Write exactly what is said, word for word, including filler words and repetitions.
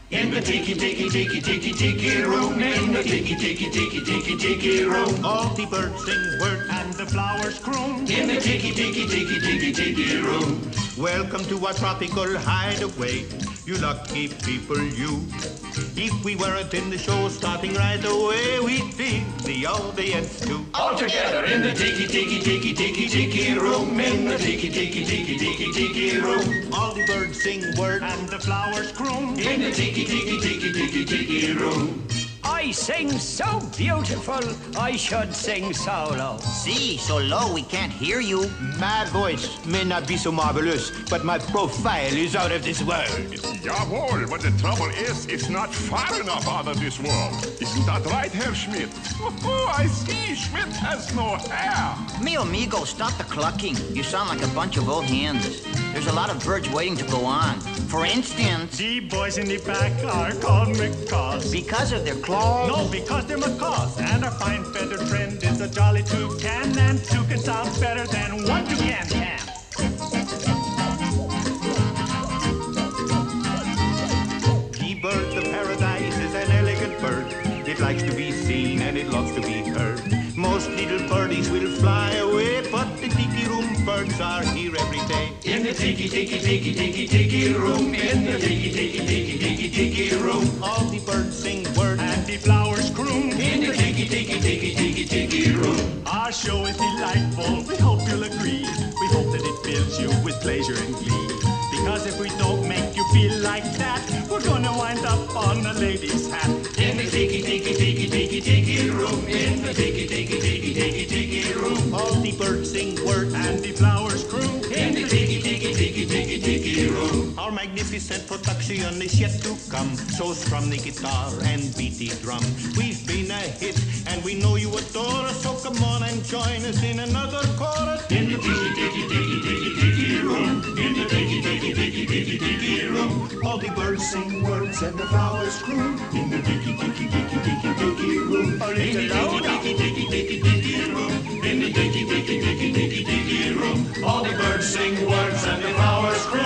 In the tiki tiki tiki tiki tiki room, in the tiki tiki tiki tiki tiki room, all the birds sing word and the flowers croon. In the tiki tiki tiki tiki tiki room. Welcome to our tropical hideaway, you lucky people, you. If we weren't in the show starting right away, we'd be the audience too. All together in the tiki tiki tiki tiki tiki room, in the tiki tiki tiki tiki tiki room, all the birds sing word and the flowers croon. In the tiki tiki tiki tiki tiki room. I sing so beautiful, I should sing solo. See, so low we can't hear you. My voice may not be so marvelous, but my profile is out of this world. Jawohl, but the trouble is, it's not far enough out of this world. Isn't that right, Herr Schmidt? Oh, I see, Schmidt has no hair. Mi amigo, stop the clucking. You sound like a bunch of old hens. There's a lot of birds waiting to go on. For instance... The boys in the back are called macaws. Because of their claws? No, because they're macaws. And our fine feathered friend is a jolly toucan. And toucan sounds better than one toucan can. The bird of paradise is an elegant bird. It likes to be seen and it loves to be heard. Most little birdies will fly away, but the tiki room birds are here every day. In the tiki tiki tiki tiki tiki room, in the tiki tiki tiki tiki tiki room, all the birds sing word and the flowers croon. In the tiki tiki tiki tiki tiki room. Our show is delightful, we hope you'll agree. We hope that it fills you with pleasure and glee. Because if we don't make you feel like that, we're gonna wind up on a lady's hat. In the tiki tiki tiki tiki tiki room, in the tiki tiki tiki tiki tiki room, all the birds sing word and the flowers croon. In the tiki tiki tiki tiki tiki room. Our magnificent production is yet to come, so strum the guitar and beat the drum. We've been a hit and we know you adore us, so come on and join us in another chorus. In the tiki tiki tiki tiki tiki room, in the tiki tiki tiki tiki tiki room, all the birds sing words and the flowers croon. In the tiki tiki tiki tiki tiki room, A in the little tiki louder. tiki tiki tiki tiki room, in the tiki tiki tiki tiki tiki room, all the birds sing words and the flowers croon.